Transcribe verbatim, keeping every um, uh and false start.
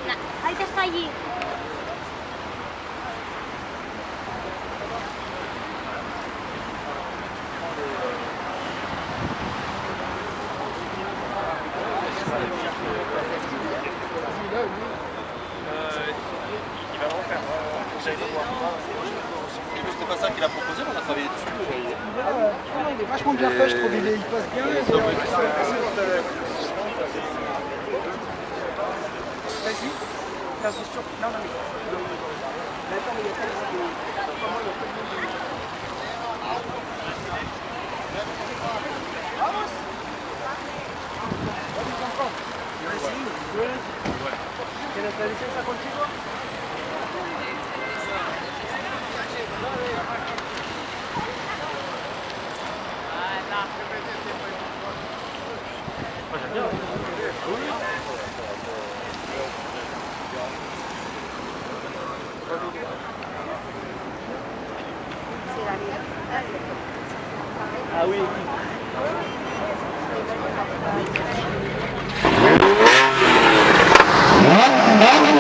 Ahí te está allí. C'était pas ça qu'il a proposé, mais on a travaillé dessus. Il est vachement bien fait, je trouve. Il, est, il passe bien. Vas-y. Non, c'est sûr. Non, non, mais. Mais attends, mais il y a pas Vamos. ¿Tienes la licencia contigo? Ah oui. Ah, ah, ah.